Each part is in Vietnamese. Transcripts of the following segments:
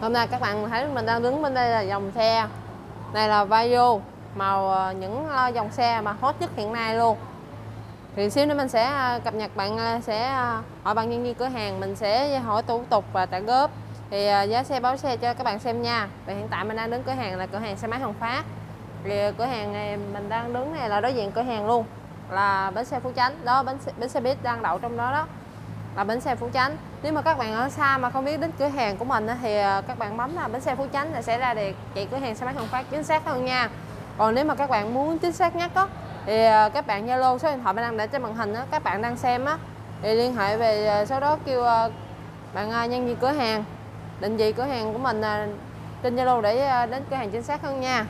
Hôm nay các bạn thấy mình đang đứng bên đây là dòng xe này là Vario, màu những dòng xe mà hot nhất hiện nay luôn. Thì xíu nữa mình sẽ cập nhật, bạn sẽ hỏi bạn nhân viên cửa hàng, mình sẽ hỏi thủ tục và trả góp, thì giá xe báo xe cho các bạn xem nha. Và hiện tại mình đang đứng cửa hàng là cửa hàng xe máy Hồng Phát. Thì cửa hàng này mình đang đứng này là đối diện cửa hàng luôn, là bến xe Phú Chánh đó, bến xe buýt đang đậu trong đó, là bến xe Phú Chánh. Nếu mà các bạn ở xa mà không biết đến cửa hàng của mình thì các bạn bấm là bến xe Phú Chánh là sẽ ra được chị cửa hàng xe máy Hồng Phát chính xác hơn nha. Còn nếu mà các bạn muốn chính xác nhất đó, thì các bạn Zalo số điện thoại mình đang để trên màn hình đó, các bạn đang xem á, thì liên hệ về số đó, kêu bạn nhân viên cửa hàng định vị cửa hàng của mình trên Zalo để đến cửa hàng chính xác hơn nha.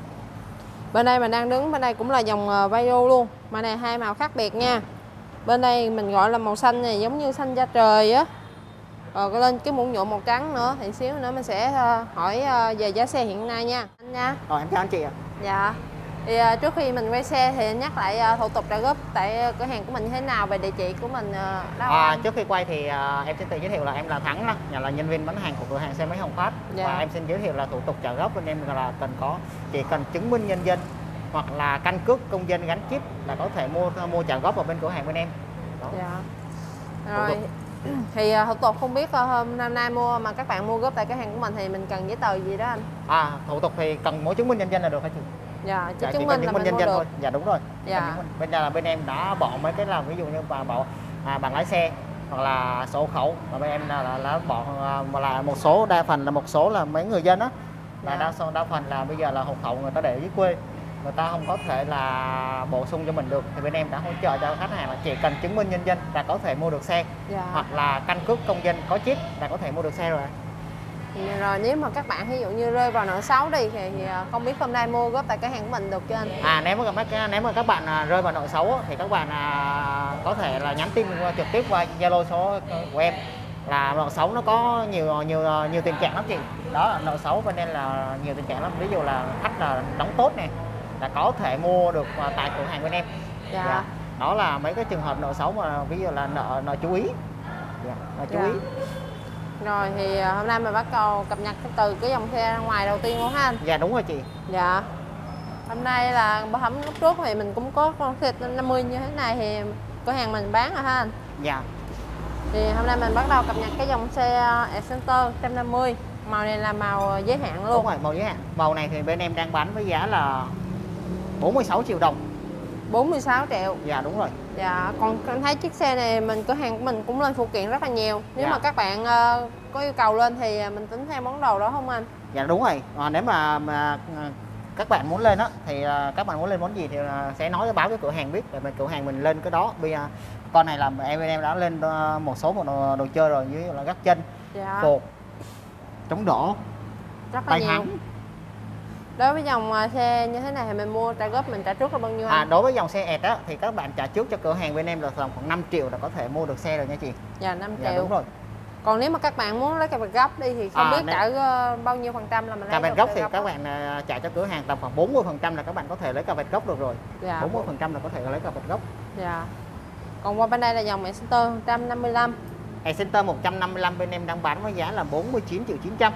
Bên đây mình đang đứng, bên đây cũng là dòng Vario luôn, mà này hai màu khác biệt nha. Bên đây mình gọi là màu xanh này, giống như xanh da trời á, rồi có lên cái mũ nhuộm màu trắng nữa. Thì xíu nữa mình sẽ hỏi về giá xe hiện nay nha anh nha. Rồi em chào anh chị ạ. Dạ. Thì trước khi mình quay xe thì nhắc lại thủ tục trả góp tại cửa hàng của mình như thế nào, về địa chỉ của mình đâu Trước khi quay thì em xin tự giới thiệu là em là Thắng đó, là nhân viên bán hàng của cửa hàng xe máy Hồng Phát. Dạ. Và em xin giới thiệu là thủ tục trả góp bên em là chỉ cần chứng minh nhân dân hoặc là căn cước công dân gắn chip là có thể mua trả góp ở bên cửa hàng bên em. Đó. Dạ. Rồi thì thủ tục không biết hôm năm nay mà các bạn mua góp tại cửa hàng của mình thì mình cần giấy tờ gì đó anh? Thủ tục thì cần mỗi chứng minh nhân dân là được hả chị? Dạ, Dạ, chứng chỉ minh cần là chứng minh mình nhân mua dân được. thôi. Dạ đúng rồi. Dạ. Bên em đã bỏ mấy cái là ví dụ như bỏ bằng lái xe hoặc là sổ hộ khẩu, và bên em là bỏ là một số, đa phần là một số là mấy người dân đó là đa phần là bây giờ là hộ khẩu người ta để dưới quê, người ta không có thể là bổ sung cho mình được, thì bên em đã hỗ trợ cho khách hàng là chỉ cần chứng minh nhân dân là có thể mua được xe. Dạ. Hoặc là căn cước công dân có chip là có thể mua được xe rồi. Rồi nếu mà các bạn ví dụ như rơi vào nợ xấu đi thì không biết hôm nay mua góp tại cửa hàng của mình được chưa anh? Nếu mà các bạn rơi vào nợ xấu thì các bạn có thể là nhắn tin trực tiếp qua Zalo số của em, là nợ xấu nó có nhiều tình trạng lắm chị. Đó, nợ xấu bên em là nhiều tình trạng lắm, ví dụ là khách là đóng tốt này là có thể mua được tại cửa hàng bên em. Dạ. Dạ. Đó là mấy cái trường hợp nợ xấu mà ví dụ là nợ chú ý. Dạ, nợ chú ý. Rồi thì hôm nay mình bắt đầu cập nhật từ cái dòng xe ra ngoài đầu tiên luôn ha anh? Dạ đúng rồi chị. Dạ. Hôm nay là bảo hẩm lúc trước thì mình cũng có con xe 50 như thế này thì cửa hàng mình bán rồi ha anh? Dạ. Thì hôm nay mình bắt đầu cập nhật cái dòng xe Excenter 150. Màu này là màu giới hạn luôn. Đúng rồi, màu giới hạn. Màu này thì bên em đang bán với giá là 46 triệu đồng. 46 triệu. Dạ đúng rồi. Dạ, còn em thấy chiếc xe này cửa hàng của mình cũng lên phụ kiện rất là nhiều. Nếu mà các bạn có yêu cầu lên thì mình tính theo món đồ đó không anh? Dạ đúng rồi. Nếu mà các bạn muốn lên đó thì các bạn muốn lên món gì thì sẽ báo cho cửa hàng biết, để cửa hàng mình lên cái đó. Bây giờ con này là em đã lên một số đồ chơi rồi, như là gác chân, dạ, cột, chống đổ, tay thắng. Đối với dòng xe như thế này thì mình mua trả góp mình trả trước là bao nhiêu anh? Đối với dòng xe ẹt á thì các bạn trả trước cho cửa hàng bên em là khoảng 5 triệu là có thể mua được xe rồi nha chị. Dạ 5 triệu. Dạ, đúng rồi. Còn nếu mà các bạn muốn lấy cà vẹt gốc đi thì không biết trả bao nhiêu phần trăm là mình lấy cà vẹt gốc thì các bạn trả cho cửa hàng tầm khoảng 40% là các bạn có thể lấy cà vẹt gốc được rồi. Dạ. 40% là có thể lấy cà vẹt gốc. Dạ. Còn qua bên đây là dòng Excenter 155. Excenter 155 bên em đang bán với giá là 49 triệu 900.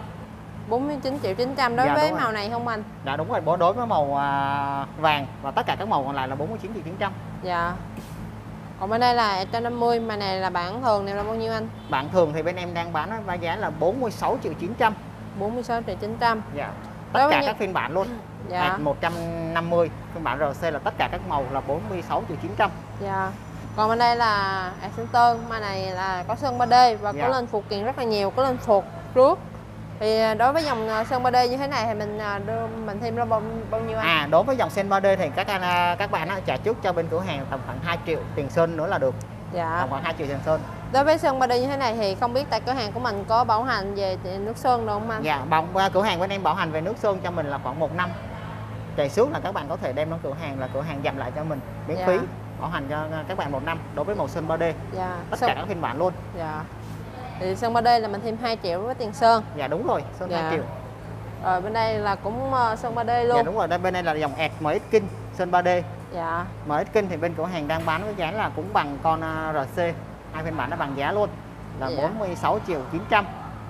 49 triệu 900 đối với màu này không anh? Dạ đúng rồi, đối với màu vàng và tất cả các màu còn lại là 49 triệu 900. Dạ. Còn bên đây là 150, mà này là bản thường này là bao nhiêu anh? Bản thường thì bên em đang bán với giá là 46 triệu 900. 46 triệu 900. Dạ. Tất cả các phiên bản luôn. Dạ. 150, phiên bản RC là tất cả các màu là 46 triệu 900. Dạ. Còn bên đây là Excenter, mà này là có sơn 3D và có lên phụ kiện rất là nhiều, có lên phột trước. Thì đối với dòng sơn 3D như thế này thì mình thêm ra bao nhiêu anh? Đối với dòng sơn 3D thì các bạn trả trước cho bên cửa hàng tầm khoảng 2 triệu tiền sơn nữa là được. Dạ. Tầm khoảng 2 triệu tiền sơn. Đối với sơn 3D như thế này thì không biết tại cửa hàng của mình có bảo hành về nước sơn đâu không anh? Dạ, cửa hàng bên em bảo hành về nước sơn cho mình là khoảng 1 năm. Chạy xuống là các bạn có thể đem đến cửa hàng, là cửa hàng dặm lại cho mình miễn phí, bảo hành cho các bạn 1 năm đối với màu sơn 3D. Dạ. Tất cả các phiên bản luôn. Dạ. Thì sơn 3D là mình thêm 2 triệu với tiền sơn. Dạ đúng rồi, sơn 2 triệu. Rồi bên đây là cũng sơn 3D luôn. Dạ đúng rồi, bên đây là dòng ẹt MX King sơn 3D. Dạ. MX King thì bên cửa hàng đang bán với giá là cũng bằng con RC, hai phiên bản nó bằng giá luôn là 46 triệu 900.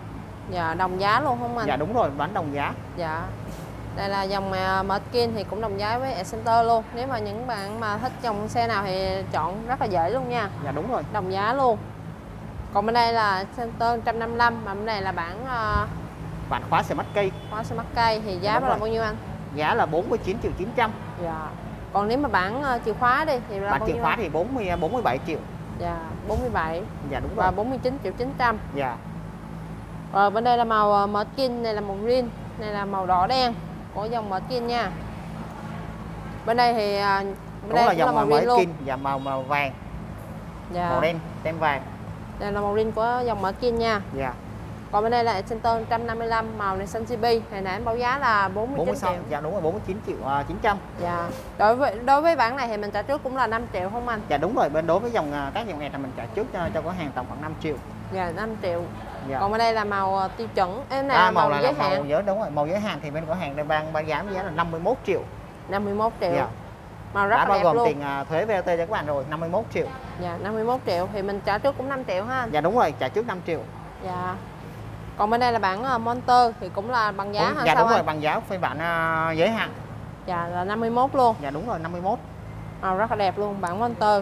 Dạ, đồng giá luôn không anh? Dạ đúng rồi, bán đồng giá. Dạ. Đây là dòng Merkin thì cũng đồng giá với Excenter luôn. Nếu mà những bạn mà thích dòng xe nào thì chọn rất là dễ luôn nha. Dạ đúng rồi. Đồng giá luôn. Còn bên đây là Excenter 155, mà bên này là bản Bản khóa Smart Key. khóa Smart Key thì giá Dạ, là bao nhiêu anh? Giá là 49.900.000. Dạ. Còn nếu mà bản chìa khóa đi thì là Bản bao chìa nhiêu khóa anh? thì 47 triệu. Dạ, 47 Dạ đúng và rồi. 49.900.000. Dạ. Rồi bên đây là màu Merkin, này là màu green, này là màu đỏ đen của dòng Merkin nha. Bên đây thì bên Cũng đây là cũng là dòng màu green luôn. Merkin và màu vàng, Dạ. màu đen, tem vàng. Đây là màu green của dòng Merkin nha. Dạ. Còn bên đây là Excenter 155, màu này xanh CB, hồi nãy em báo giá là 49 46. triệu. Dạ đúng rồi, 49.900.000. Dạ. Đối với bản này thì mình trả trước cũng là 5 triệu không anh? Dạ đúng rồi, bên đối với các dòng này là mình trả trước cho cửa hàng tầm khoảng 5 triệu. Dạ, 5 triệu. Dạ. Còn bên đây là màu tiêu chuẩn, em này là màu màu này giới là màu hạn. giới, đúng rồi, màu giới hạn thì bên cửa hàng đang bán giá là 51 triệu. 51 triệu. Dạ. Màu rất Đã là bao đẹp gồm luôn. tiền thuế VAT cho các bạn rồi, 51 triệu. Dạ, 51 triệu thì mình trả trước cũng 5 triệu ha anh? Dạ đúng rồi, trả trước 5 triệu. Dạ. Còn bên đây là bản Monster thì cũng là bằng giá hả? Dạ Sao đúng rồi, anh? bằng giá phiên bản giới hạn. Dạ là 51 luôn. Dạ đúng rồi, 51. Màu rất là đẹp luôn, bản Monster.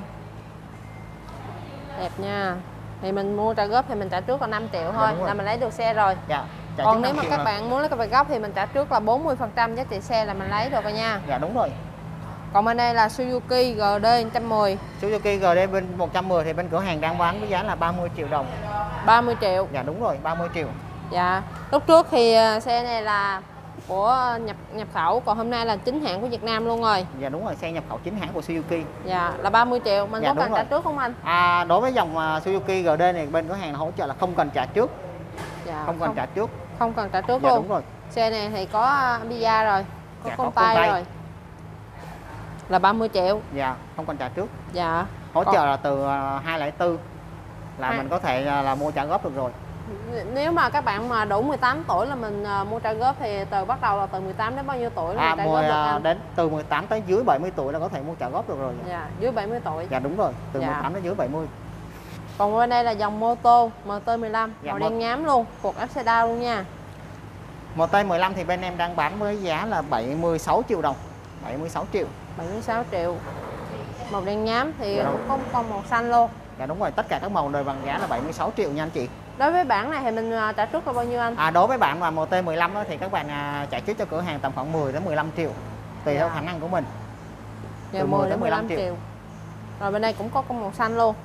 Đẹp nha. Thì mình mua trả góp thì mình trả trước là 5 triệu thôi, đúng rồi. là mình lấy được xe rồi. Dạ. Trả Còn trước nếu 5 mà triệu các rồi. bạn muốn lấy cà phê gốc thì mình trả trước là 40% giá trị xe là mình lấy được rồi nha. Dạ đúng rồi. Còn bên đây là Suzuki GD 110. Suzuki GD bên 110 thì bên cửa hàng đang bán với giá là 30 triệu đồng. 30 triệu. Dạ đúng rồi, 30 triệu. Dạ. Lúc trước thì xe này là của nhập khẩu, còn hôm nay là chính hãng của Việt Nam luôn rồi. Dạ đúng rồi, xe nhập khẩu chính hãng của Suzuki. Dạ là 30 triệu, mình Dạ, có đúng cần trả rồi. trước không anh? Đối với dòng Suzuki GD này bên cửa hàng là hỗ trợ là không cần trả trước. Dạ, Không cần trả trước. không cần trả trước Dạ luôn. đúng rồi. Xe này thì có bia rồi, có Dạ, con có tay tay. rồi. Là 30 triệu. Dạ, không cần trả trước. Dạ. Hỗ Còn- trợ là từ 204 là Hai- mình có thể là mua trả góp được rồi. Nếu mà các bạn mà đủ 18 tuổi là mình mua trả góp thì bắt đầu là từ 18 đến bao nhiêu tuổi là mình trả góp được anh? Đến từ 18 tới dưới 70 tuổi là có thể mua trả góp được rồi. Dạ, dưới 70 tuổi. Dạ đúng rồi, từ Dạ. 18 đến dưới 70. Còn bên đây là dòng mô tô MT15, Dạ, màu đen nhám luôn, cuộc áp xe đao luôn nha. Một tay 15 thì bên em đang bán với giá là 76 triệu đồng. 76 triệu. 76 triệu. Màu đen nhám thì Dạ. cũng có con màu xanh luôn. Dạ đúng rồi, tất cả các màu đều bằng giá là 76 triệu nha anh chị. Đối với bản này thì mình trả trước là bao nhiêu anh? Đối với bạn mà một T15 đó, thì các bạn trả trước cho cửa hàng tầm khoảng 10 đến 15 triệu tùy Dạ. theo khả năng của mình. Dạ, Từ 10 đến 15 triệu. Rồi bên đây cũng có con màu xanh luôn.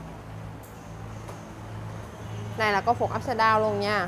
Này là có phục upside down luôn nha.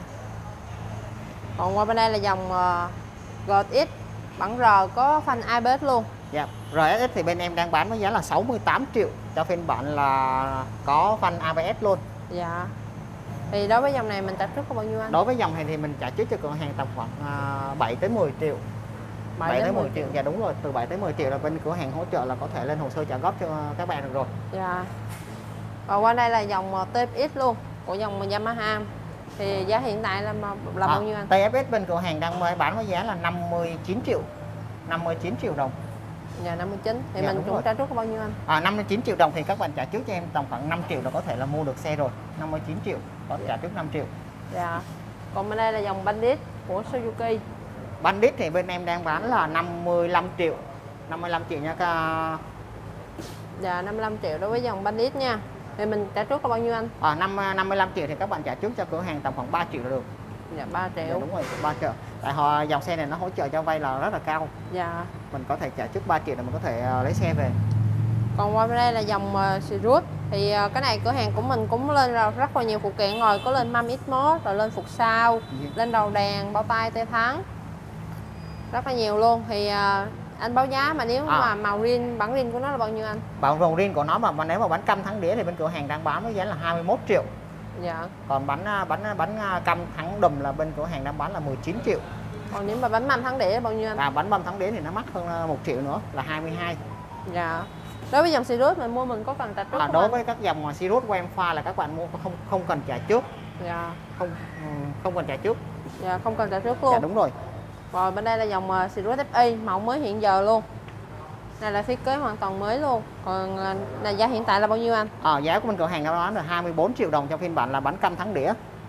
Còn qua bên đây là dòng GX bản R có phanh ABS luôn. Dạ. RSX thì bên em đang bán với giá là 68 triệu cho phiên bản là có phanh ABS luôn. Dạ. Thì đối với dòng này mình trả trước có bao nhiêu anh? Đối với dòng này thì mình trả trước cho cửa hàng tầm khoảng 7 tới 10 triệu. 7 tới 10 triệu. Dạ đúng rồi, từ 7 tới 10 triệu là bên cửa hàng hỗ trợ là có thể lên hồ sơ trả góp cho các bạn được rồi. Dạ. Và qua đây là dòng TFX luôn của dòng Yamaha. Thì giá hiện tại là bao nhiêu anh? TFS bên cửa hàng đang bán với giá là 59 triệu. 59 triệu đồng. Dạ 59. Thì Dạ, mình đúng cũng rồi. trả trước có bao nhiêu anh? 59 triệu đồng thì các bạn trả trước cho em tầm khoảng 5 triệu là có thể là mua được xe rồi. 59 triệu, có trả trước 5 triệu. Dạ. Còn bên đây là dòng Bandit của Suzuki. Bandit thì bên em đang bán là 55 triệu. 55 triệu nha các. Dạ 55 triệu đối với dòng Bandit nha. Thì mình trả trước là bao nhiêu anh? 55 triệu thì các bạn trả trước cho cửa hàng tầm khoảng 3 triệu là được. Dạ 3 Dạ, triệu. đúng rồi, 3 triệu. Tại dòng xe này nó hỗ trợ cho vay là rất là cao. Dạ. Mình có thể trả trước 3 triệu để mình có thể lấy xe về. Còn qua bên đây là dòng Sirius. Thì cái này cửa hàng của mình cũng lên rất là nhiều phụ kiện rồi. Có lên mâm X-Mode, rồi lên phục sau, lên đầu đèn, bao tay tay thắng. Rất là nhiều luôn. Thì anh báo giá mà nếu mà màu green, bản green của nó là bao nhiêu anh? Bản vòng riêng của nó mà nếu mà bánh căm thắng đĩa thì bên cửa hàng đang bán với giá là 21 triệu. Dạ. Còn bánh căm thắng đùm là bên cửa hàng đang bán là 19 triệu. Còn nếu mà bánh mâm thắng đĩa là bao nhiêu anh? Bánh mâm thắng đĩa thì nó mắc hơn 1 triệu nữa là 22. Dạ. Đối với dòng Sirius mình mua mình có cần trả trước không Đối anh? với các dòng Sirius của em pha là các bạn mua không cần trả trước. Dạ. Không cần trả trước. Dạ không cần trả trước luôn. Dạ đúng rồi. Rồi bên đây là dòng Sirius FI mẫu mới hiện giờ luôn. Này là thiết kế hoàn toàn mới luôn. Còn là giá hiện tại là bao nhiêu anh? Giá của bên cửa hàng nó bán là 24 triệu đồng cho phiên bản là bánh căm thắng đĩa.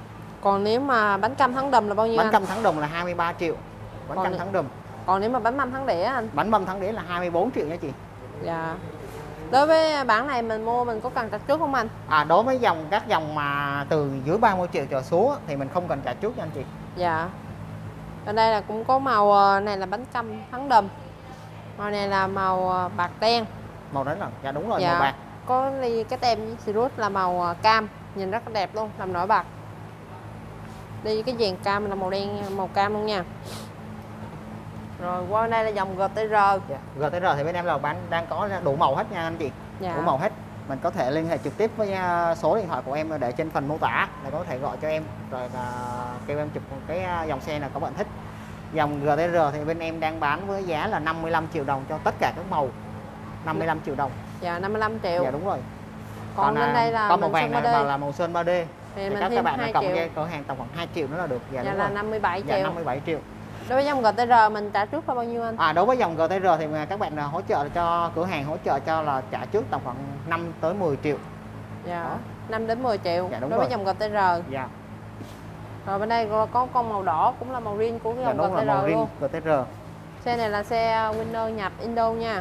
Còn nếu mà bánh cam thắng đùm là bao nhiêu Bánh anh? cam thắng đùm là 23 triệu. Bánh Còn cam thắng đùm. Còn nếu mà bánh mâm thắng đĩa anh? Bánh mâm thắng đĩa là 24 triệu nha chị. Dạ. Đối với bản này mình mua mình có cần trả trước không anh? Đối với các dòng mà từ dưới 30 triệu trở xuống thì mình không cần trả trước nha anh chị. Dạ. Ở đây là cũng có màu này là bánh cam thắng đùm. Màu này là màu bạc đen. Màu đấy là dạ đúng rồi, Dạ. màu bạc. Có ly cái tem với Sirius là màu cam, nhìn rất là đẹp luôn, làm nổi bật. Đi cái viền cam là màu đen, màu cam luôn nha. Rồi qua đây là dòng GTR. Dạ. GTR thì bên em là đang có đủ màu hết nha anh chị. Dạ. Đủ màu hết. Mình có thể liên hệ trực tiếp với số điện thoại của em để trên phần mô tả để có thể gọi cho em rồi là kêu em chụp cái dòng xe nào có bạn thích. Dòng GTR thì bên em đang bán với giá là 55 triệu đồng cho tất cả các màu. 55 triệu đồng. Dạ 55 triệu. Dạ đúng rồi. Còn bên đây là có màu vàng này là màu sơn 3D. Thì Thì mình thêm các bạn 2 cộng triệu. với cửa hàng tầm khoảng 2 triệu nữa là được. Dạ, Dạ đúng là rồi. 57 Dạ, triệu. 57 triệu. Đối với dòng GTR mình trả trước là bao nhiêu anh? Đối với dòng GTR thì các bạn hỗ trợ cho cửa hàng hỗ trợ cho là trả trước tầm khoảng 5 tới 10 triệu. Dạ. Đó. 5 đến 10 triệu. Dạ, đúng đối với rồi. dòng GTR. Dạ. Rồi bên đây có con màu đỏ cũng là màu riêng của cái Dạ, dòng đúng là màu GTR riêng luôn. GTR. Xe này là xe Winner nhập Indo nha.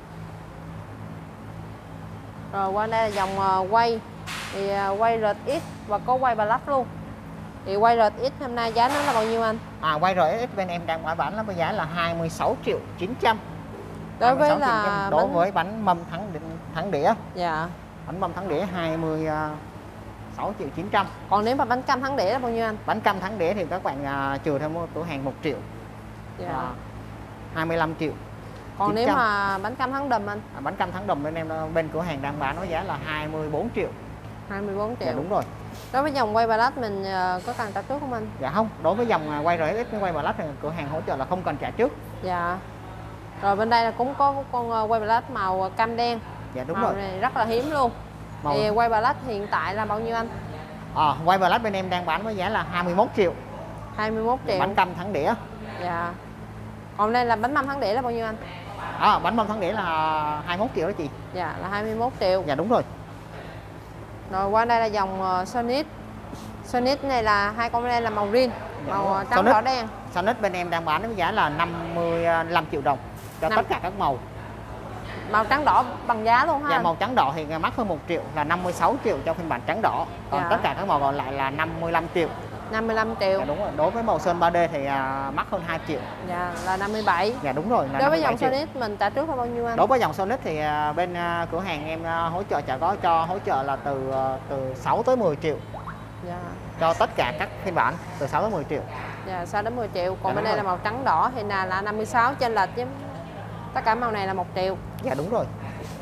Rồi qua đây là dòng quay. Thì quay RX và có quay Black luôn. Thì quay RX hôm nay giá nó là bao nhiêu anh? Quay RX bên em đang bán nó với giá là 26 triệu 900. Đối với 26 triệu là 900. Đối với bánh mâm thắng đĩa. Dạ. Bánh mâm thắng đĩa 26 triệu 900. Còn nếu mà bánh cam thắng đĩa là bao nhiêu anh? Bánh cam thắng đĩa thì các bạn trừ theo cửa hàng 1 triệu. Dạ. 25 triệu. Còn 900. nếu mà bánh cam thắng đùm anh? Bánh cam thắng đùm bên em bên cửa hàng đang bán với giá là 24 triệu. 24 triệu. Dạ đúng rồi. Đối với dòng quay Black mình có cần trả trước không anh? Dạ không, đối với dòng quay RX với quay Black thì cửa hàng hỗ trợ là không cần trả trước. Dạ. Rồi bên đây là cũng có con quay Black màu cam đen. Dạ đúng màu rồi. này rất là hiếm luôn. Màu... Thì quay Black hiện tại là bao nhiêu anh? Quay Black bên em đang bán với giá là 21 triệu. 21 triệu. Bánh cam thắng đĩa. Dạ. Còn đây là bánh mâm thắng đĩa là bao nhiêu anh? Bánh mâm thắng đĩa là 21 triệu đó chị. Dạ là 21 triệu. Dạ đúng rồi. Rồi qua đây là dòng Sonic. Sonic này là hai con đây là màu riêng, Dạ, màu trắng Sonic. đỏ đen. Sonic bên em đang bán với giá là 55 triệu đồng cho tất cả các màu. Màu trắng đỏ bằng giá luôn ha. Dạ, màu trắng đỏ thì mắc hơn 1 triệu là 56 triệu cho phiên bản trắng đỏ. Còn Dạ. tất cả các màu còn lại là 55 triệu. 55 triệu. Dạ đúng rồi. Đối với màu sơn 3D thì mắc hơn 2 triệu. Dạ là 57. Dạ đúng rồi. Là Đối với 57 dòng triệu. Sonic mình trả trước là bao nhiêu anh? Đối với dòng Sonic thì bên cửa hàng em hỗ trợ hỗ trợ là từ 6 tới 10 triệu Dạ. cho tất cả các phiên bản từ 6 tới 10 triệu. Dạ 6 đến 10 triệu. Còn Dạ, bên đúng đây rồi. là màu trắng đỏ thì là 56 trên lệch chứ. Tất cả màu này là 1 triệu. Dạ đúng rồi.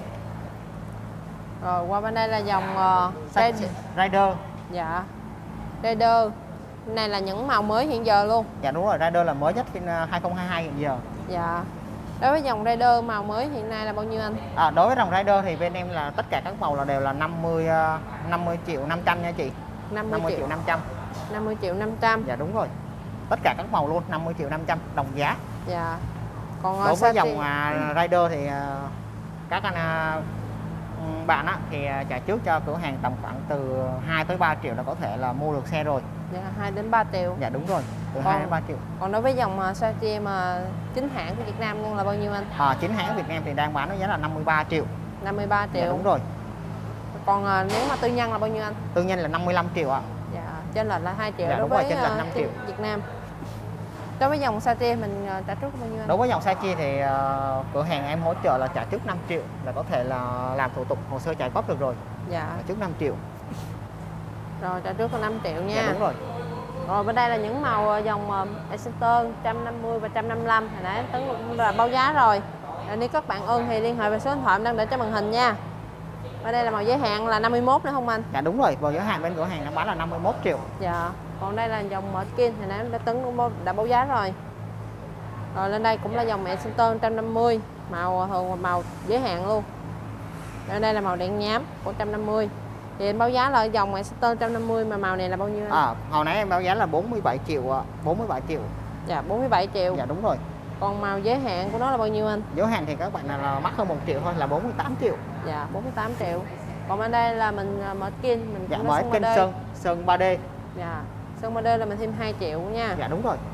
Rồi qua bên đây là dòng Rider. Dạ. Raider. Này là những màu mới hiện giờ luôn. Dạ đúng rồi, Rider là mới nhất phiên 2022 hiện giờ. Dạ. Đối với dòng Raider màu mới hiện nay là bao nhiêu anh? Đối với dòng Rider thì bên em là tất cả các màu là đều là 50 triệu 500 nha chị. 50 50 triệu. triệu 500. 50 triệu 500. Dạ đúng rồi. Tất cả các màu luôn 50 triệu 500 đồng giá. Dạ. Còn Đối với Sati- dòng Rider thì các anh bạn thì trả trước cho cửa hàng tầm khoảng từ 2 tới 3 triệu là có thể là mua được xe rồi. Dạ 2 đến 3 triệu. Dạ đúng rồi, từ Còn- 2 đến 3 triệu. Còn đối với dòng Sati mà chính hãng của Việt Nam luôn là bao nhiêu anh? Chính hãng Việt Nam thì đang bán với giá là 53 triệu. 53 triệu. Dạ đúng rồi. Còn nếu mà tư nhân là bao nhiêu anh? Tư nhân là 55 triệu ạ. Dạ, trên lệch là 2 triệu. Dạ, Đối đúng rồi, với chênh lệch 5 triệu. Việt Nam. Đối với dòng Sati mình trả trước bao nhiêu anh? Đối với dòng Sachi thì cửa hàng em hỗ trợ là trả trước 5 triệu là có thể là làm thủ tục hồ sơ trả góp được rồi. Dạ. Trả trước 5 triệu. Rồi trả trước là 5 triệu nha. Dạ đúng rồi. Rồi bên đây là những màu dòng Exciter 150 và 155. Hồi nãy Tấn cũng là báo giá rồi. Nếu các bạn ưng thì liên hệ về số điện thoại em đang để trên màn hình nha. Ở đây là màu giới hạn là 51 nữa không anh? Dạ đúng rồi, vào giới hạn bên cửa hàng đang bán là 51 triệu. Dạ. Còn đây là dòng Skin thì nãy Tấn cũng đã báo giá rồi. Rồi lên đây cũng là dòng Exciter 150, màu thường màu giới hạn luôn. Ở đây là màu đen nhám của 150. Thì em báo giá là dòng Exciter 150 mà màu này là bao nhiêu anh? Hồi nãy em báo giá là 47 triệu ạ, 47 triệu. Dạ 47 triệu. Dạ đúng rồi. Còn màu giới hạn của nó là bao nhiêu anh? Giới hạn thì các bạn là mắc hơn 1 triệu thôi là 48 triệu. Dạ 48 triệu. Còn bên đây là mình mở skin mình Dạ cũng mới có kênh sơn 3D. Sơn 3D. Dạ. Sơn model là mình thêm 2 triệu nha. Dạ đúng rồi.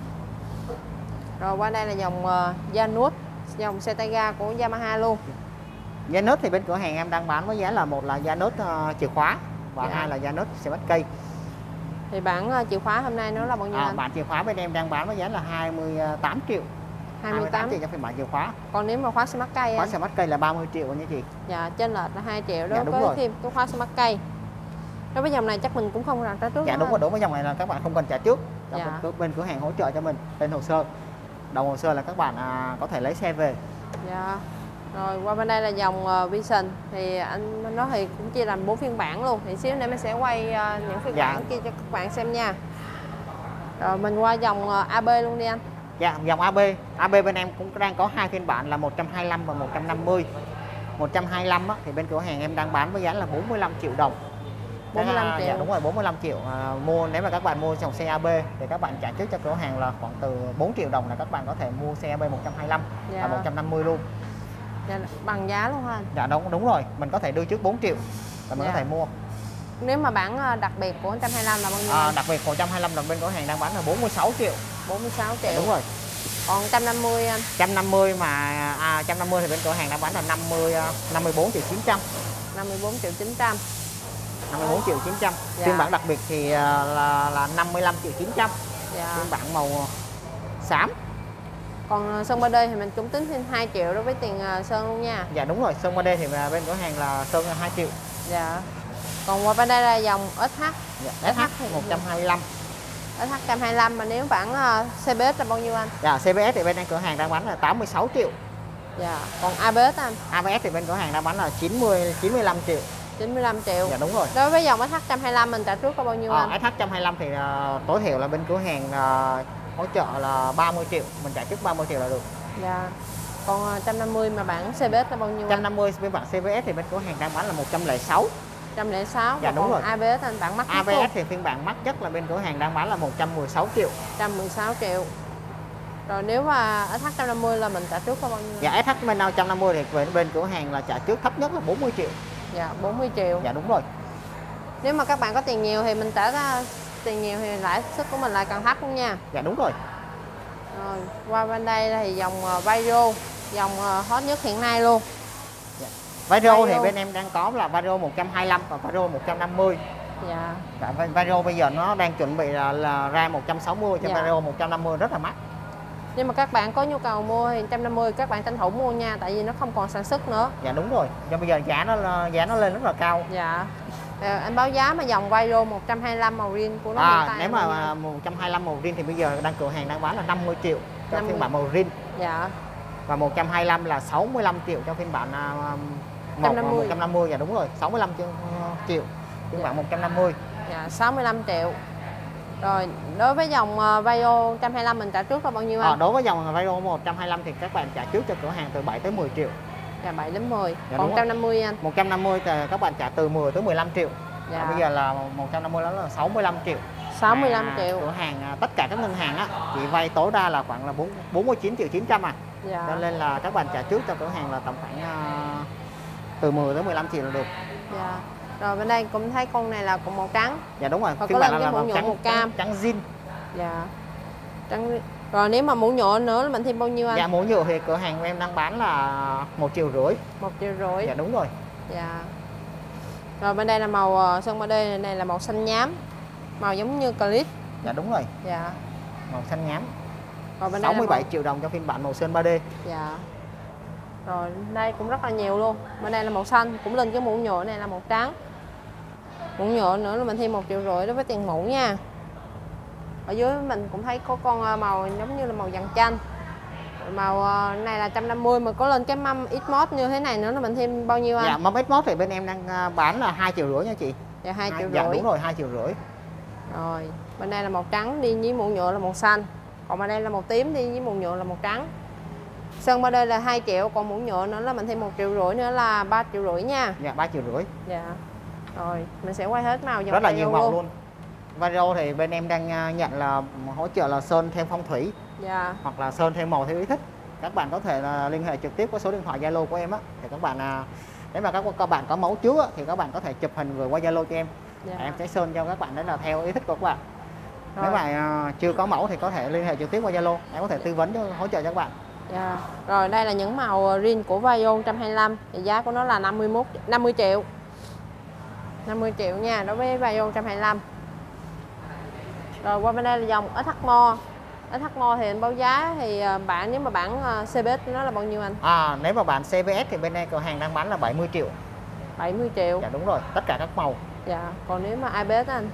Rồi qua đây là dòng Janus, dòng xe tay ga của Yamaha luôn. Janus thì bên cửa hàng em đang bán với giá là một là Janus chìa khóa và Dạ. hai là Janus Smart Key. Thì bản chìa khóa hôm nay nó là bao nhiêu anh? Bản chìa khóa bên em đang bán với giá là 28 triệu. 28 triệu cho phiên bản chìa khóa. Còn nếu mà khóa Smart Key Khóa anh? Smart Key là 30 triệu nha chị. Dạ, trên lệch là 2 triệu đó, Dạ, đúng với rồi. thêm cái khóa Smart Key. Đối với dòng này chắc mình cũng không đặt ra trước. Dạ đúng rồi, đối với dòng này là các bạn không cần trả trước. Dạ. Bên cửa hàng hỗ trợ cho mình lên hồ sơ. Đầu hồ sơ là các bạn có thể lấy xe về. Dạ. Rồi qua bên đây là dòng Vision, thì anh nói thì cũng chia làm 4 phiên bản luôn. Thì xíu nữa mình sẽ quay những phiên Dạ. bản kia cho các bạn xem nha. Rồi mình qua dòng AB luôn đi anh. Dạ, dòng AB bên em cũng đang có hai phiên bản là 125 và 150. 125 á, thì bên cửa hàng em đang bán với giá là 45 triệu đồng. 45 triệu. Dạ đúng rồi, 45 triệu. Mua nếu mà các bạn mua dòng xe AB thì các bạn trả trước cho cửa hàng là khoảng từ 4 triệu đồng là các bạn có thể mua xe AB 125 Dạ. và 150 luôn. Dạ, bằng giá luôn hả anh? Dạ đúng rồi, mình có thể đưa trước 4 triệu là mình Dạ. có thể mua. Nếu mà bản đặc biệt của 125 là bao nhiêu anh? Đặc biệt 125 là bên cửa hàng đang bán là 46 triệu. 46 triệu. Dạ, đúng rồi. Còn 150 anh? 150 150 thì bên cửa hàng đang bán là 54 triệu 900. 54 triệu 900. 54 triệu 900. Dạ. Phiên bản đặc biệt thì là 55 triệu 900. Dạ. Phiên bản màu xám. Còn sơn 3D thì mình cũng tính thêm 2 triệu đối với tiền sơn luôn nha. Dạ đúng rồi, sơn 3D thì bên cửa hàng là sơn 2 triệu. Dạ. Còn qua bên đây là dòng SH. Dạ, SH 125. SH 125, mà nếu bản CBS là bao nhiêu anh? Dạ, CBS thì bên cửa hàng đang bán là 86 triệu. Dạ. Còn ABS anh? ABS thì bên cửa hàng đang bán là 95 triệu. 95 triệu. Dạ đúng rồi. Đối với dòng SH 125 mình trả trước có bao nhiêu anh? SH 125 thì tối thiểu là bên cửa hàng hỗ trợ là 30 triệu, mình trả trước 30 triệu là được. Dạ. Còn 150 mà bản CBS là bao nhiêu anh? 150 bên bản CBS thì bên cửa hàng đang bán là 106. 106. Dạ, Và đúng còn rồi. ABS anh bản mắc nhất luôn. ABS thì phiên bản mắc nhất là bên cửa hàng đang bán là 116 triệu. 116 triệu. Rồi nếu mà SH 150 là mình trả trước có bao nhiêu? Dạ, SH 150 thì bên cửa hàng là trả trước thấp nhất là 40 triệu. Dạ, 40 triệu. Dạ đúng rồi. Nếu mà các bạn có tiền nhiều thì mình trả ra tiền nhiều thì lãi suất của mình lại càng thấp luôn nha. Dạ đúng rồi. Rồi qua bên đây thì dòng Vario, dòng hot nhất hiện nay luôn. Vario thì Vario. bên em đang có là Vario 125 và Vario 150. Dạ. Dạ, Vario bây giờ nó đang chuẩn bị là ra 160 cho Dạ. Vario 150 rất là mắc. Nhưng mà các bạn có nhu cầu mua thì 150 các bạn tranh thủ mua nha, tại vì nó không còn sản xuất nữa. Dạ đúng rồi. Do bây giờ giá nó lên rất là cao. Dạ. Anh báo giá mà dòng Vario 125 màu riêng của nó hiện tại Nếu là bao mà nhiêu? 125 màu riêng thì bây giờ cửa hàng đang bán là 50 triệu cho 50. phiên bản màu riêng. Dạ. Và 125 là 65 triệu cho phiên bản 150. 150. Dạ đúng rồi, 65 triệu phiên Dạ. bản 150. Dạ, 65 triệu. Rồi đối với dòng Vario 125 mình trả trước là bao nhiêu anh? Đối với dòng Vario 125 thì các bạn trả trước cho cửa hàng từ 7 tới 10 triệu. Dạ, 7 đến 10. Dạ, Còn đúng rồi. 150 anh? 150 thì các bạn trả từ 10 tới 15 triệu. Dạ. Bây giờ là 150 đó là 65 triệu. 65 triệu. Cửa hàng tất cả các ngân hàng á chỉ vay tối đa là khoảng là 49 triệu 900 à. Dạ. Cho nên là các bạn trả trước cho cửa hàng là tầm khoảng từ 10 tới 15 triệu là được. Dạ. Rồi bên đây cũng thấy con này là con màu trắng. Dạ đúng rồi. Và Phiên có bản lên cái mũ nhựa màu cam. trắng zin. Dạ. Trắng. Rồi nếu mà mũ nhựa nữa là mình thêm bao nhiêu anh? Dạ, mũ nhựa thì cửa hàng của em đang bán là 1,5 triệu. 1,5 triệu. Dạ đúng rồi. Dạ. Rồi bên đây là màu sơn 3D này là màu xanh nhám. Màu giống như clip. Dạ đúng rồi. Dạ. Màu xanh nhám. Rồi bên đây 67 là màu... triệu đồng cho phiên bản màu sơn 3D. Dạ. Rồi đây cũng rất là nhiều luôn. Bên đây là màu xanh, cũng lên cái mũ nhựa này là màu trắng. Mũ nhựa nữa là mình thêm 1,5 triệu đối với tiền mũ nha. Ở dưới mình cũng thấy có con màu giống như là màu vàng chanh. Màu này là 150, mà có lên cái mâm X-Mod như thế này nữa là mình thêm bao nhiêu anh? Dạ, mâm X-Mod thì bên em đang bán là 2,5 triệu nha chị. Dạ, 2,5 triệu. Dạ đúng rồi, 2,5 triệu. Rồi, bên đây là màu trắng đi với mũ nhựa là màu xanh. Còn bên đây là màu tím đi với mũ nhựa là màu trắng. Sơn 3D là 2 triệu, còn mũ nhựa nữa là mình thêm 1,5 triệu nữa là 3,5 triệu nha. Dạ, 3,5 triệu. Dạ. Rồi, mình sẽ quay hết màu dòng Rất là Vario nhiều màu luôn. Vario thì bên em đang nhận là hỗ trợ là sơn thêm phong thủy Dạ. hoặc là sơn thêm màu theo ý thích. Các bạn có thể là liên hệ trực tiếp với số điện thoại Zalo của em á, thì các bạn nếu mà các bạn có mẫu trước á, thì các bạn có thể chụp hình gửi qua Zalo cho em. Dạ. Em sẽ sơn cho các bạn, đấy là theo ý thích của các bạn. Nếu mà chưa có mẫu thì có thể liên hệ trực tiếp qua Zalo, em có thể tư vấn hỗ trợ cho các bạn. Dạ. Rồi đây là những màu rin của Vario 125 thì giá của nó là 50 triệu. 50 triệu nha, đối với Vario 125. Rồi qua bên đây là dòng SHMO. SHMO thì anh báo giá thì bạn nếu mà bản CBS nó là bao nhiêu anh? Nếu mà bản CBS thì bên đây cửa hàng đang bán là 70 triệu. 70 triệu. Dạ đúng rồi, tất cả các màu. Dạ, còn nếu mà ABS anh?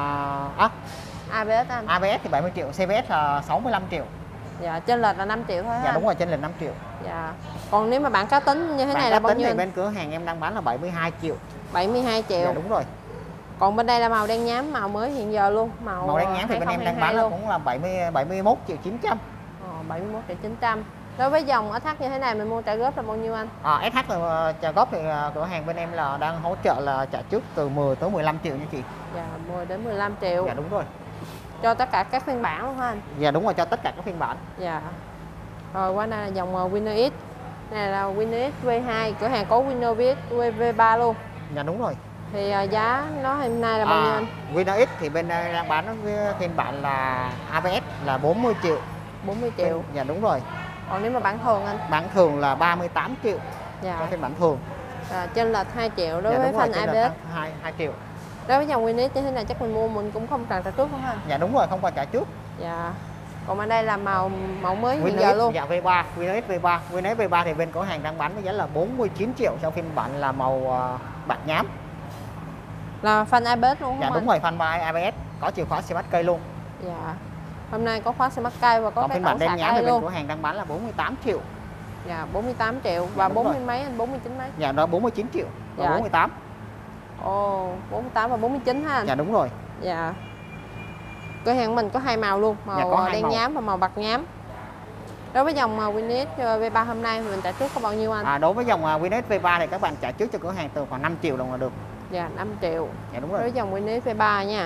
ABS anh? ABS thì 70 triệu, CBS là 65 triệu. Dạ, chênh lệch là 5 triệu thôi. Dạ đúng rồi, chênh lệch 5 triệu. Dạ. Còn nếu mà bản cá tính như thế này là bao nhiêu? Thì bên cửa hàng em đang bán là 72 triệu. 72 triệu. Dạ đúng rồi. Còn bên đây là màu đen nhám, màu mới hiện giờ luôn. Màu đen nhám thì bên em đang bán là cũng là 71 triệu 900. 71 triệu 900. Đối với dòng SH như thế này mình mua trả góp là bao nhiêu anh? SH là trả góp thì cửa hàng bên em là đang hỗ trợ là trả trước từ 10 tới 15 triệu nha chị. Dạ, 10 đến 15 triệu. Dạ đúng rồi. Cho tất cả các phiên bản luôn hả anh? Dạ đúng rồi, cho tất cả các phiên bản. Dạ. Rồi qua đây là dòng Winner X. Này là Winner X V2, cửa hàng có Winner X V3 luôn. Dạ đúng rồi. Thì giá nó hôm nay là bao nhiêu anh? Winner X thì bên đây đang bán với phiên bản là ABS là 40 triệu. 40 triệu. Dạ đúng rồi. Còn nếu mà bản thường anh? Bản thường là 38 triệu. Dạ. Cho phiên bản thường. Chênh lệch 2 triệu đối với phanh ABS. 2 triệu. Đối với dòng Winner X như thế này chắc mình mua mình cũng không cần trả trước không anh? Dạ đúng rồi, không cần trả trước. Dạ. Còn ở đây là màu mới hiện giờ luôn. Dạ V3, Winner X V3. Winner X V3 thì bên cửa hàng đang bán với giá là 49 triệu cho phiên bản là màu bạc nhám. Là phanh ABS luôn không? Dạ đúng rồi, phanh ABS, có chìa khóa smart cây luôn. Dạ. Hôm nay có khóa smart cây và có còn cái phiên bản đen nhám thì bên luôn. cửa hàng đang bán là 48 triệu. Dạ, 48 triệu và 40 mấy anh, 49 mấy. Dạ đó 49 triệu và dạ. 48. Ồ, 48 và 49 ha anh. Dạ đúng rồi. Dạ. Cửa hàng mình có hai màu luôn, màu đen nhám và màu bạc nhám. Đối với dòng Winner V3 hôm nay mình trả trước có bao nhiêu anh? Đối với dòng Winner V3 thì các bạn trả trước cho cửa hàng từ khoảng 5 triệu đồng là được. Dạ, 5 triệu. Dạ đúng rồi. Đối với dòng Winner V3 nha.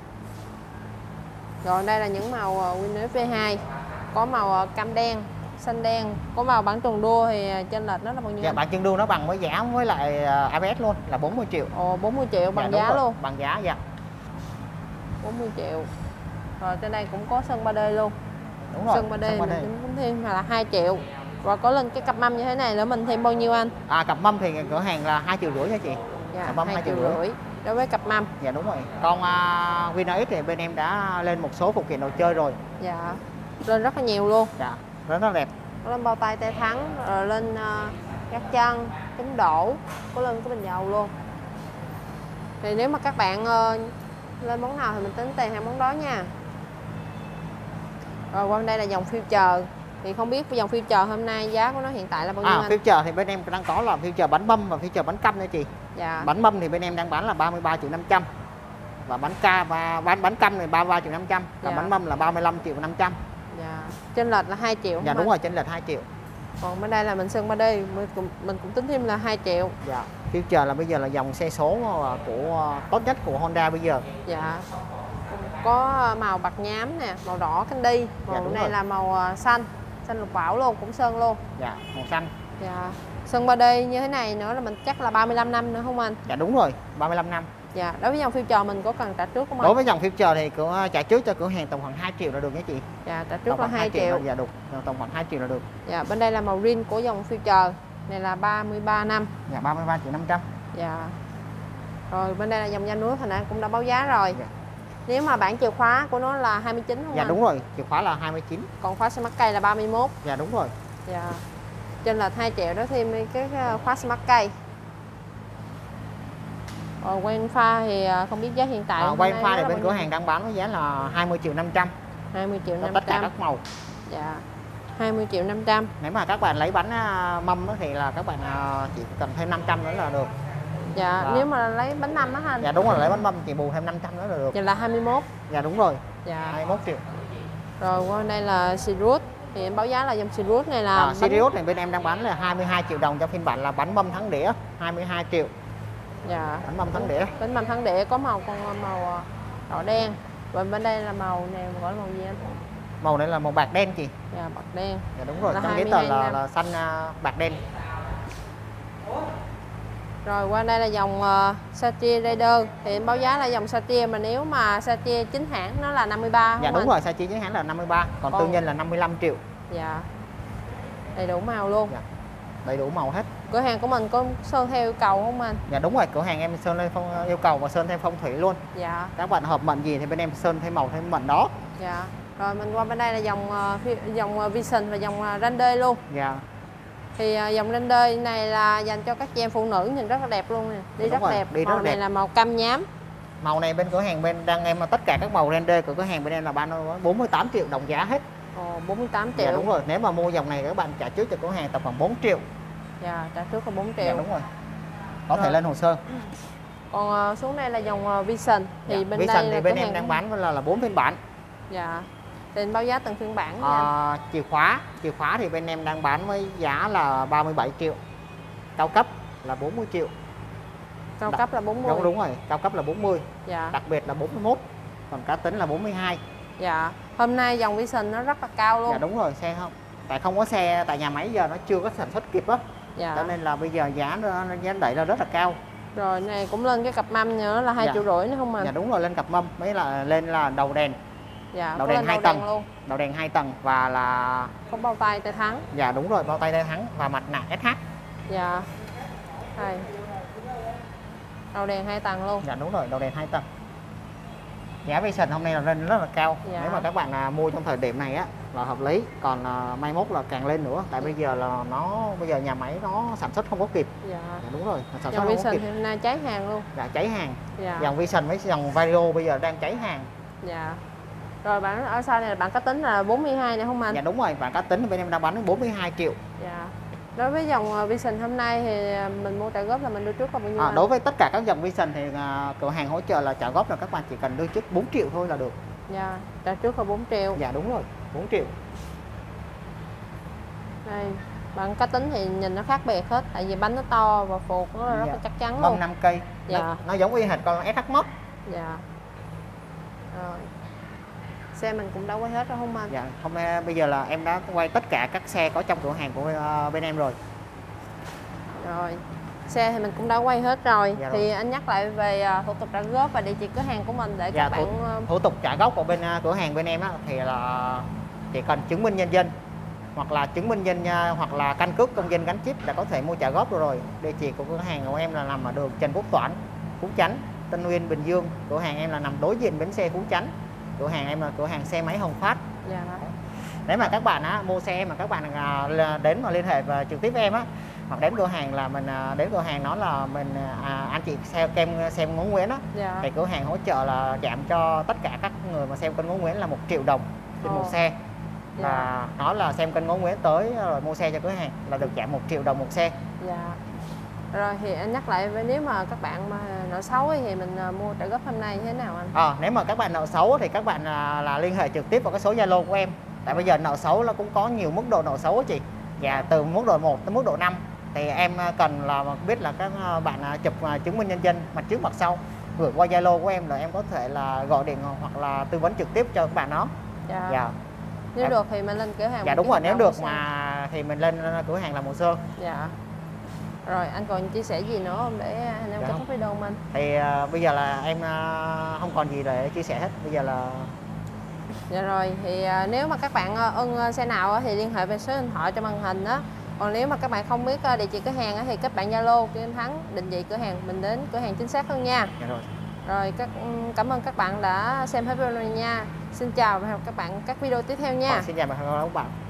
Rồi đây là những màu Winner V2. Có màu cam đen, xanh đen, có màu bản tuần đua thì chênh lệch nó là bao nhiêu? Dạ, bản chân đua nó bằng với giá với lại ABS luôn là 40 triệu. Ồ, 40 triệu bằng giá luôn. Bằng giá dạ. 40 triệu. Rồi trên đây cũng có sân 3D luôn. Đúng rồi. Sân 3D mình cũng thêm là 2 triệu. Rồi có lên cái cặp mâm như thế này nữa mình thêm bao nhiêu anh? Cặp mâm thì cửa hàng là 2,5 triệu nha chị. Dạ, cặp mâm 2,5 triệu đối với cặp mâm. Dạ đúng rồi. Còn Winner X thì bên em đã lên một số phụ kiện đồ chơi rồi. Dạ. Lên rất là nhiều luôn. Dạ, rất là đẹp. Có lên bao tay tay thắng, rồi lên gác chân, kính đổ, có lên cái bình dầu luôn. Thì nếu mà các bạn lên món nào thì mình tính tiền theo món đó nha. Rồi qua đây là dòng Future. Thì không biết dòng Future hôm nay giá của nó hiện tại là bao nhiêu anh? Future thì bên em đang có là Future bánh mâm và Future bánh căm nha chị. Dạ. Bánh mâm thì bên em đang bán là 33 triệu 500. Và bánh căm thì 33 triệu 500. Còn bánh mâm là 35 triệu 500. Dạ. Chênh lệch là 2 triệu. Dạ đúng rồi, chênh lệch 2 triệu. Còn bên đây là mình sơn 3D, mình cũng tính thêm là 2 triệu. Dạ. Future là bây giờ là dòng xe số của tốt nhất của Honda bây giờ. Dạ. Có màu bạc nhám nè, màu đỏ candy, màu này rồi. Là màu xanh lục bảo luôn, cũng sơn luôn. Dạ, màu xanh. Dạ. Sơn 3D như thế này nữa là mình chắc là 35 năm nữa không anh? Dạ đúng rồi, 35 năm. Dạ, đối với dòng Future mình có cần trả trước không anh? Đối với dòng Future thì trả trước cho cửa hàng tầm khoảng 2 triệu là được nha chị. Dạ, trả trước là 2 triệu. Dạ được, tầm khoảng 2 triệu là được. Dạ, bên đây là màu rin của dòng Future. Này là 33 năm. Dạ, 33 triệu 500. Dạ. Rồi bên đây là dòng da núi hồi nãy cũng đã báo giá rồi. Dạ. Nếu mà bản chìa khóa của nó là 29 không dạ anh? Đúng rồi, chìa khóa là 29. Còn khóa smart key là 31. Dạ đúng rồi. Dạ. Trên là 2 triệu đó thêm cái khóa smart key. Rồi quay pha thì không biết giá hiện tại. Quay pha thì bên cửa hàng đang bán với giá là 20 triệu 500. 20 triệu 500. Tất cả các màu. Dạ. 20 triệu 500. Nếu mà các bạn lấy bánh mâm thì là các bạn chỉ cần thêm 500 nữa là được. Dạ, nếu mà lấy bánh mâm á anh? Dạ đúng rồi, lấy bánh mâm chỉ bù thêm 500 nữa là được. Vậy là 21. Dạ đúng rồi. Dạ. 21 triệu. Rồi qua đây là Sirius. Thì em báo giá là dòng Sirius này là Sirius này bên em đang bán là 22 triệu đồng cho phiên bản là bánh mâm thắng đĩa, 22 triệu. Dạ. Bánh mâm thắng đĩa. Bánh mâm thắng đĩa có màu màu đỏ đen. Và bên đây là màu này gọi là màu gì anh? Màu này là màu bạc đen chị. Dạ, bạc đen. Dạ đúng rồi, trong giấy tờ là xanh bạc đen. Rồi qua đây là dòng Satir Raider, thì em báo giá là dòng Satir, mà nếu mà Satir chính hãng nó là 53 không Dạ đúng anh? rồi, Satir chính hãng là 53, còn tư nhân là 55 triệu. Dạ. Đầy đủ màu luôn. Dạ. Đầy đủ màu hết. Cửa hàng của mình có sơn theo yêu cầu không anh? Dạ đúng rồi, cửa hàng em sơn lên yêu cầu và sơn thêm phong thủy luôn. Dạ. Các bạn hợp mệnh gì thì bên em sơn thêm màu thêm mệnh đó. Dạ. Rồi mình qua bên đây là dòng Vision và dòng Raider luôn. Dạ. Thì dòng Raider này là dành cho các chị em phụ nữ, nhìn rất là đẹp luôn nè, đi rất đẹp. Đi rất Màu này đẹp. là màu cam nhám. Màu này bên cửa hàng bên đang em tất cả các màu render của cửa hàng bên em là bán 48 triệu đồng giá hết. 48 triệu. Dạ đúng rồi, nếu mà mua dòng này các bạn trả trước cho cửa hàng tầm khoảng 4 triệu. Dạ, trả trước là 4 triệu. Dạ đúng rồi. Có Rồi. thể lên hồ sơ. Còn xuống đây là dòng Vision, thì Dạ. bên Vision đây thì là bên cửa em hàng đang của- bán là 4 phiên bản. Dạ. Thì báo giá từng phiên bản nha anh. Chìa khóa thì bên em đang bán với giá là 37 triệu. Cao cấp là 40 triệu. Cao cấp là 40. Đúng rồi, cao cấp là 40, Dạ. đặc biệt là 41. Còn cá tính là 42. Dạ. Hôm nay dòng Vision nó rất là cao luôn. Dạ đúng rồi, xe không. Tại không có xe, tại nhà máy giờ nó chưa có sản xuất kịp á. Dạ. Cho nên là bây giờ giá đẩy ra rất là cao. Rồi này cũng lên cái cặp mâm nữa là 2,5 Dạ. triệu nữa không anh? Dạ đúng rồi, lên cặp mâm, mấy là lên là đầu đèn. Dạ. Đầu có đèn lên 2 đầu đèn tầng. luôn. Đầu đèn 2 tầng và là Có bao tay tay thắng. dạ đúng rồi, bao tay tay thắng và mặt nạ SH. Dạ. Đây. Đầu đèn 2 tầng luôn. Dạ đúng rồi, đầu đèn 2 tầng. Giá Vision hôm nay là lên rất là cao. Dạ. Nếu mà các bạn mua trong thời điểm này á là hợp lý, còn mai mốt là càng lên nữa. Tại bây giờ là bây giờ nhà máy nó sản xuất không có kịp. Dạ. Dạ đúng rồi, sản xuất Dòng không có Vision kịp. thì hôm nay cháy hàng luôn. Dạ cháy hàng. Dạ. Dòng Vision với dòng Vario bây giờ đang cháy hàng. Dạ. Rồi bạn ở sau này là bạn có tính là 42 này không anh? Dạ đúng rồi, bạn cá tính bên em đang bán đến 42 triệu. Dạ. Đối với dòng Vision hôm nay thì mình mua trả góp là mình đưa trước là bao nhiêu anh? Đối với tất cả các dòng Vision thì cửa hàng hỗ trợ là trả góp là các bạn chỉ cần đưa trước 4 triệu thôi là được. Dạ, trả trước là 4 triệu. Dạ đúng rồi, 4 triệu. Đây, bạn cá tính thì nhìn nó khác biệt hết, tại vì bánh nó to và phuộc nó rất Dạ. là chắc chắn Mâm luôn. 5 cây. Dạ. Nó giống y hệt con SH Max. Dạ. Rồi. Xe mình cũng đã quay hết rồi không anh? Dạ, hôm nay bây giờ là em đã quay tất cả các xe có trong cửa hàng của bên em rồi. Rồi. Xe thì mình cũng đã quay hết rồi. Dạ Thì rồi. anh nhắc lại về thủ tục trả góp và địa chỉ cửa hàng của mình để Dạ, các bạn thủ tục trả góp của bên cửa hàng bên em á, thì là chỉ cần chứng minh nhân dân hoặc là chứng minh hoặc là căn cước công dân gắn chip là có thể mua trả góp được rồi. Địa chỉ của cửa hàng của em là nằm ở đường Trần Quốc Toản, Phú Chánh, Tân Uyên, Bình Dương. Cửa hàng em là nằm đối diện bến xe Phú Chánh. Cửa hàng em là cửa hàng xe máy Hồng Phát. dạ. Nếu mà các bạn mua xe mà các bạn đến mà liên hệ và trực tiếp với em á, hoặc đến cửa hàng là mình đến cửa hàng nói là mình anh chị xem ngón Nguyễn á, Dạ. thì cửa hàng hỗ trợ là giảm cho tất cả các người mà xem kênh ngón Nguyễn là 1 triệu đồng trên một xe. Và nói là xem kênh ngón Nguyễn tới rồi mua xe cho cửa hàng là được giảm 1 triệu đồng một xe. Dạ. Rồi thì anh nhắc lại với nếu mà các bạn mà nợ xấu ấy, thì mình mua trả góp hôm nay như thế nào anh? Nếu mà các bạn nợ xấu thì các bạn là liên hệ trực tiếp vào cái số Zalo của em. Tại bây giờ nợ xấu nó cũng có nhiều mức độ nợ xấu á chị. Và từ mức độ 1 tới mức độ 5 thì em cần là biết là các bạn chụp chứng minh nhân dân mặt trước mặt sau gửi qua Zalo của em, là em có thể là gọi điện hoặc là tư vấn trực tiếp cho các bạn đó. Dạ. Dạ. Nếu được thì mình lên cửa hàng. Dạ mình đúng ký rồi, hợp nếu đồng được xe. mà thì mình lên cửa hàng làm hồ sơ. Dạ. Rồi anh còn chia sẻ gì nữa không để anh em Dạ kết không. thúc video không anh? Thì bây giờ là em không còn gì để chia sẻ hết. Bây giờ là Dạ rồi thì nếu mà các bạn ưng xe nào á, thì liên hệ về số điện thoại trên màn hình đó. Còn nếu mà các bạn không biết địa chỉ cửa hàng á, thì kết bạn Zalo kêu anh Thắng định vị cửa hàng, mình đến cửa hàng chính xác hơn nha. dạ rồi. Rồi cảm ơn các bạn đã xem hết video này nha. Xin chào và hẹn gặp các bạn các video tiếp theo nha. Xin chào và hẹn gặp lại các bạn.